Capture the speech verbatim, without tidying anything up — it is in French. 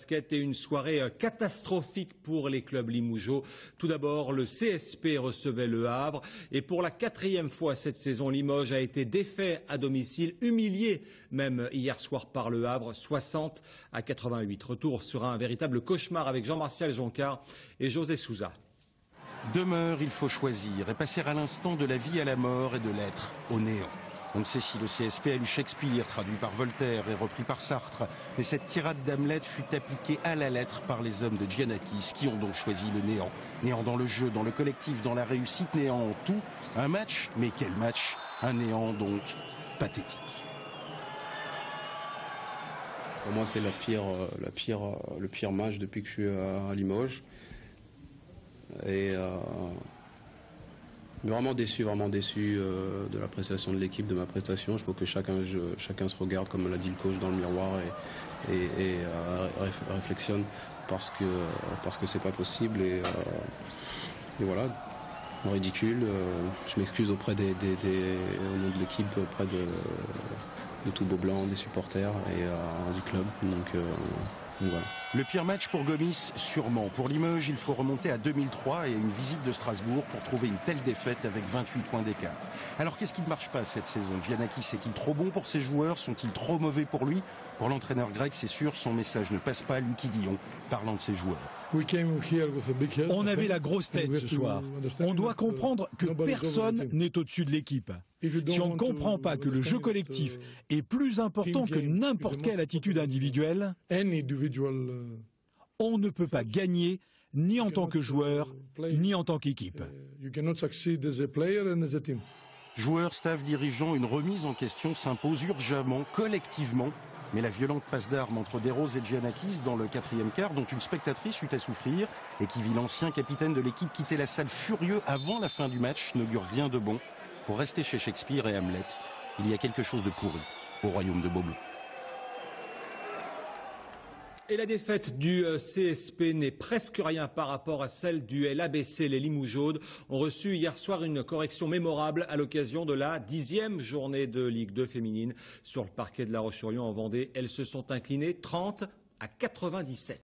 basket et une soirée catastrophique pour les clubs limougeaux. Tout d'abord, le C S P recevait le Havre et pour la quatrième fois cette saison, Limoges a été défait à domicile, humilié même hier soir par le Havre, soixante à quatre-vingt-huit. Retour sur un véritable cauchemar avec Jean-Martial Joncart et José Souza. Demeure, il faut choisir et passer à l'instant de la vie à la mort et de l'être au néant. On ne sait si le C S P a lu Shakespeare, traduit par Voltaire et repris par Sartre, mais cette tirade d'Hamlet fut appliquée à la lettre par les hommes de Giannakis, qui ont donc choisi le néant. Néant dans le jeu, dans le collectif, dans la réussite, néant en tout. Un match, mais quel match? Un néant donc pathétique. Pour moi, c'est la pire, la pire, le pire match depuis que je suis à Limoges. Et euh, vraiment déçu, vraiment déçu euh, de la prestation de l'équipe, de ma prestation. Il faut que chacun, je, chacun se regarde, comme l'a dit le coach, dans le miroir et, et, et euh, réflexionne parce que parce que c'est pas possible. Et, euh, et voilà, ridicule. Euh, je m'excuse auprès des, des, des, au nom de l'équipe, auprès de, de tout Beaublanc, des supporters et euh, du club. Donc, euh, donc voilà. Le pire match pour Gomis, sûrement. Pour Limoges, il faut remonter à deux mille trois et à une visite de Strasbourg pour trouver une telle défaite avec vingt-huit points d'écart. Alors qu'est-ce qui ne marche pas cette saison? Giannakis est-il trop bon pour ses joueurs? Sont-ils trop mauvais pour lui? Pour l'entraîneur grec, c'est sûr, son message ne passe pas. Lucky Dion, parlant de ses joueurs. On avait la grosse tête ce soir. On doit comprendre que personne n'est au-dessus de l'équipe. Si on ne comprend pas que le jeu collectif est plus important que n'importe quelle attitude individuelle, on ne peut pas gagner ni en tant que joueur, ni en tant qu'équipe. Joueurs, staff, dirigeants, une remise en question s'impose urgemment, collectivement. Mais la violente passe d'armes entre Desroses et Giannakis dans le quatrième quart, dont une spectatrice eut à souffrir et qui vit l'ancien capitaine de l'équipe quitter la salle furieux avant la fin du match, n'augure rien de bon. Pour rester chez Shakespeare et Hamlet, il y a quelque chose de pourri au royaume de Beaublanc. Et la défaite du C S P n'est presque rien par rapport à celle du L A B C. Les Limougeaudes ont reçu hier soir une correction mémorable à l'occasion de la dixième journée de Ligue deux féminine. Sur le parquet de La Roche-sur-Yon en Vendée, elles se sont inclinées trente à quatre-vingt-dix-sept.